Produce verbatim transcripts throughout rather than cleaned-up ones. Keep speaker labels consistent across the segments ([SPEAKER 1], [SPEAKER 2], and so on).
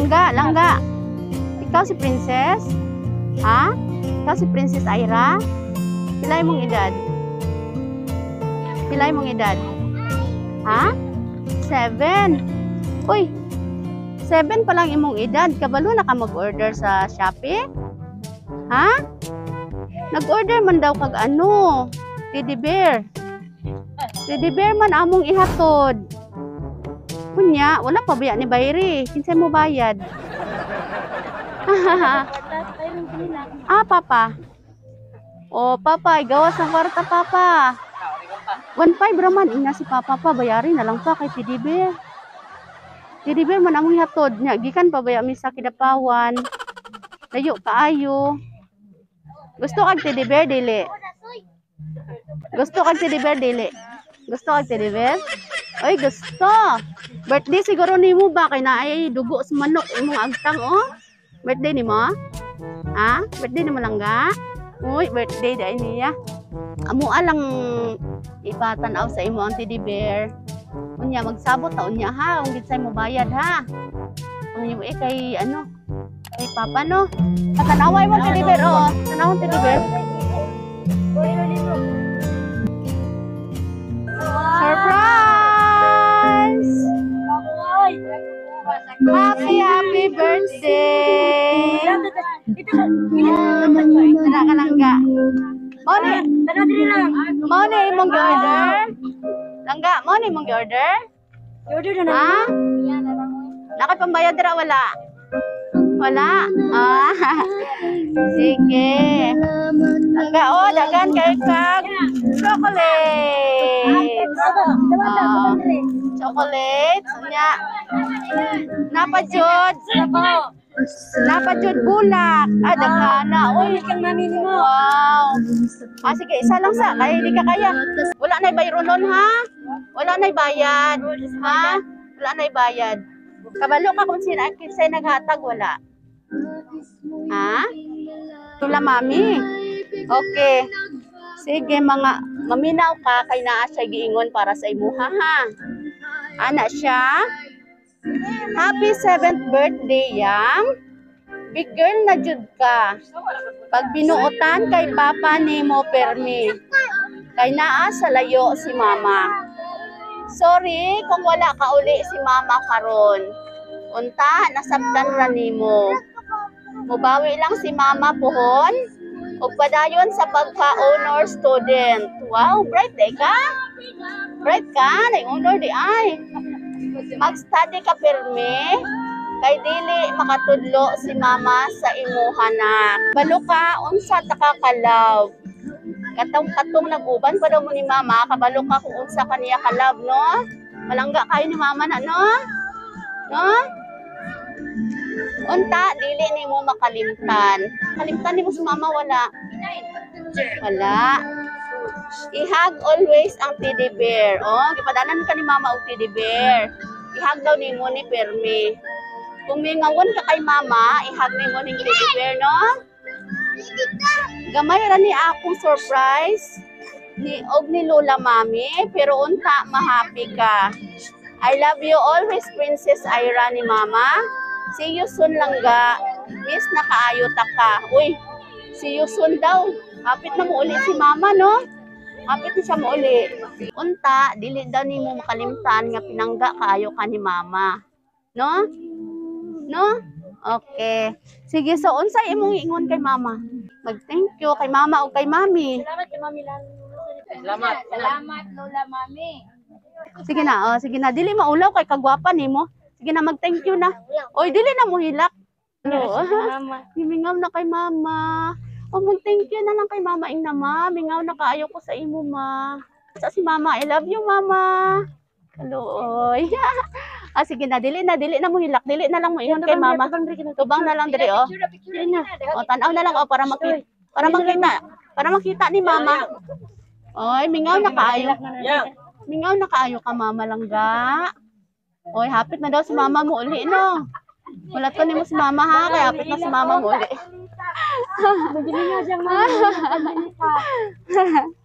[SPEAKER 1] Langga, langga. Ikaw si Princess? Ha? Ikaw si Princess Ira? Pilay mong edad? Pilay mong edad? Ha? Seven. Uy, seven pa lang imong edad. Kabalo na ka mag-order sa Shopee? Ha? Nag-order man daw kag ano? Teddy bear. Teddy bear man among ihatod. Kunya, wala pa ba ni Bayri? Kinsay mo bayad? Ah, papa. Oh, papa, gawas ng kwarta, papa. one five raman, ina si papa pa, bayarin na lang pa kay Teddy bear. Teddy bear man among hatod nya, gikan pa baya mi sa Kidapawan. Layo kaayo. Gusto kag Teddy bear dili? Gusto kag Teddy bear dili? Gusto kag Teddy bear? Oy, gusto. Birthday siguro nimo ba kay naay dugo sa manok imong agtang oh? Birthday nimo? Ha? Birthday nimo lang ga? Uy, birthday dai niya. Amo alang ipatanaw sa imo ang Teddy bear. Unya magsabot taon niya ha, ung gitsay mo bayad ha. Unya mo eh kay ano? Kay papa no. Tanaway mo Teddy bear oh. Tanawon Teddy bear. Surprise! Happy happy birthday! Tara ka lang ga. Mone, Mone imong gi-order? Langga, Mone imong gi-order?
[SPEAKER 2] Order na
[SPEAKER 1] Ha? Nakay pambayad dira wala? Wala? Ah. Sige. Langga oh, dagan kay kag chocolate. Oh, chocolate. Nya. Napa jud? Napa jud bulak. Ah, dagana. Oy,
[SPEAKER 2] kang mami mo.
[SPEAKER 1] wow. Ah, sige, isa lang sa. Kaya di ka kaya. Wala na bayro nun, ha? Wala na bayad. Ha? Wala na bayad. Kabalo ka kung sino ang kinsay naghatag, wala. Ha? Tula, mami. Okay. Sige, mga maminaw ka kay naa siya giingon para sa imuha, ha? Ana siya. Happy seventh birthday, yang. Big girl na jud ka. Pag binuotan kay papa nimo permi. Kay naa sa layo si mama. Sorry kung wala ka uli si mama karon. Unta nasabtan ra nimo. Mubawi lang si mama pohon. Ug padayon sa pagka-honor student. Wow, bright day ka. Bright ka, nay honor di ay. Mag-study ka permi. Kay dili makatudlo si mama sa imuhanak. Balo ka, unsa ta ka kalaw. Katong-katong naguban pa daw mo ni mama, kabalo ka kung unsa ka niya kalab, no? Malangga kayo ni mama na, no? No? Unta, dili ni mo makalimtan. Kalimtan ni mo si mama, wala. Wala. I-hug always ang Teddy bear. Oh, gipadanan ka ni mama og Teddy bear. I-hug daw ni mo ni Permi. Kung may ngawon ka kay mama, i-hug ni mo ni Teddy bear, no? Gamay ra ni akong surprise ni og ni Lola Mami, pero unta ma-happy ka. I love you always, Princess Ira ni mama. See you soon lang ga. Miss na kaayo ta ka. Uy, see you soon daw. Hapit na mo uli si mama, no? Hapit na siya mo uli. Unta, dili daw ni mo makalimtan nga pinangga kaayo ka ni mama. No? No? Okay. Sige, so unsay imong ingon kay mama? Mag-thank you kay mama o kay mami.
[SPEAKER 2] Salamat kay mami lang.
[SPEAKER 3] Salamat.
[SPEAKER 2] Salamat Lola Mami.
[SPEAKER 1] Sige na, oh, sige na. Dili maulaw kay kagwapa nimo. Sige na, mag-thank you na. Oy, dili na mo hilak. Ano?
[SPEAKER 2] Mama.
[SPEAKER 1] Mingaw na kay mama. O, mag-thank you na lang kay mama ing na ma. Mingaw na kaayo ko sa imo ma. Sa si mama, I love you mama. Hello, oy. Ah, sige na, dili na, dili na mo hilak. Dili na lang mo ingon kay mama. Tubang na lang diri, oh. O, tanaw na lang, oh, para makita. Para makita. Para makita ni mama. Oy, mingaw na kaayo. Mingaw na kaayo ka mama langga. Oy, hapit na daw si mama mo uli, no? Wala to ni mo si mama ha, kaya hapit na si mama mo uli.
[SPEAKER 2] Magili nga diyang mama.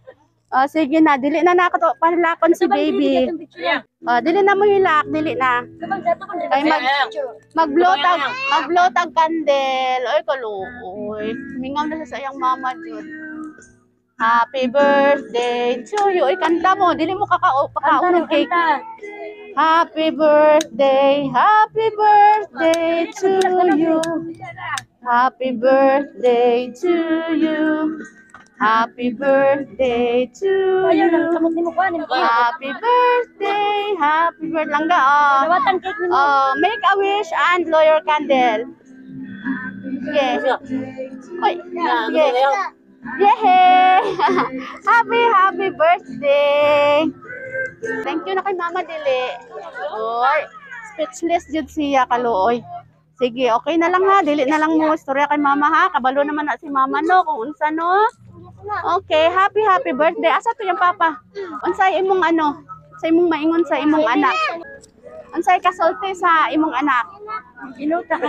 [SPEAKER 1] Oh, sige na, dili na nakato panlakon si baby. Oh, dili na mo hilak, dili na. Ay mag mag-blow tag, mag-blow tag candle. Oy kaluoy. Mingaw na sa sayang mama jud. Happy birthday to you. Oy kanta mo, dili mo kakao pakaon ng cake. Happy birthday, happy birthday to you. Happy birthday to you. Happy birthday to you. Happy birthday, happy birthday. Langga, oh. Oh, make a wish and blow your candle. Sige. Oy, sige. Yay! Happy, happy birthday. Thank you na kay Mama Dili. Oy, speechless jud siya kaluoy. Sige, okay na lang ha. Dili na lang mo istorya kay Mama ha. Kabalo naman na si Mama no kung unsa no. Okay, happy happy birthday. Asa to yung Papa? Unsay imong ano? Sa imong maingon sa imong anak. Unsay kasulti sa imong anak?
[SPEAKER 2] Inuta.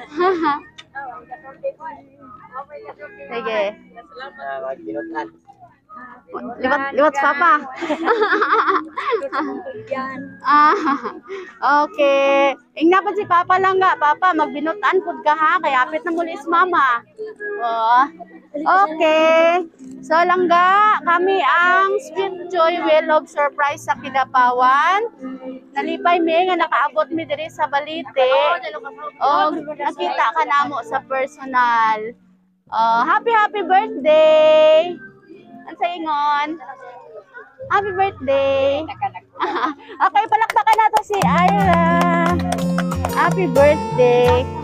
[SPEAKER 1] Sige. Liwat, liwat sa Papa. Ah, okay. Ingna pa si Papa lang nga. Papa, magbinutan pud ka ha. Kaya apit na muli si Mama. Oh. Okay. So langga, kami ang Sweet Joy Well of Surprise sa Kidapawan. Nalipay mi nga nakaabot mi diri sa Balite. O nakita ka namo sa personal. Uh, happy happy birthday. Ang saingon. Happy birthday. Okay, palakpakan nato si Ira. Happy birthday.